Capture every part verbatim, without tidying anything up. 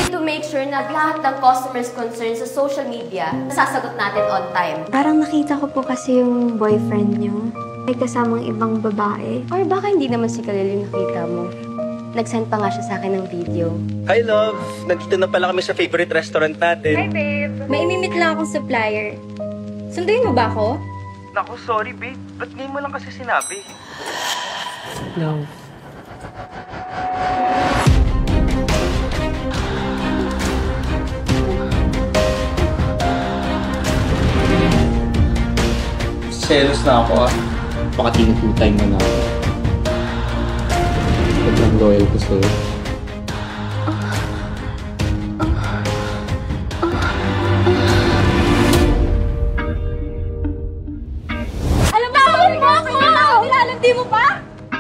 need to make sure na lahat ng customers' concerns sa social media nasasagot natin on time. Parang nakita ko po kasi yung boyfriend niyo. May kasamang ibang babae. Or baka hindi naman si Khalil yung nakita mo. Nag-send pa nga siya sa akin ng video. Hi, love! Nandito na pala kami sa favorite restaurant natin. Hi, babe. May imimit lang akong supplier. Sunduin mo ba ako? Naku, sorry, babe. Ba't ngayon mo lang kasi sinabi? Love. Selos na ako, ah. Baka tinututay mo na ako. Sobrang loyal ko sa'yo. Alam mo, alam mo ako! Nilalandi mo pa?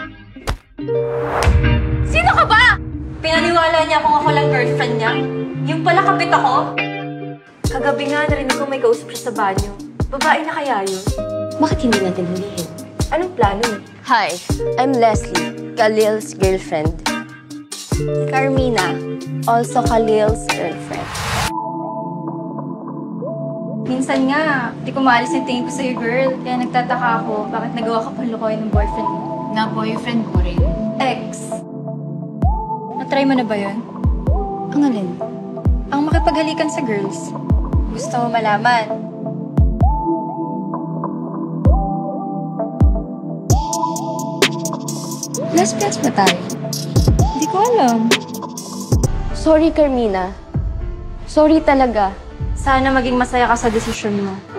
Sino ka ba? Pinaniwala niya kung ako lang girlfriend niya. Yung pala kapit ako. Kagabi nga narinig ko may kausap siya sa banyo. Babae na kaya yun? Bakit hindi natin hulihin? Anong plano? Hi, I'm Leslie, Khalil's girlfriend. Carmina, also Khalil's girlfriend. Minsan nga, di ko maalis yung tingin ko sa'yo, girl. Kaya nagtataka ako, bakit nagawa ka pang lukoy ng boyfriend mo? Na boyfriend ko rin. Ex. Natry mo na ba yun? Ang alin? Ang makipaghalikan sa girls. Gusto mo malaman? Lesbians ba tayo? Hindi ko alam. Sorry, Carmina. Sorry talaga. Sana maging masaya ka sa desisyon mo.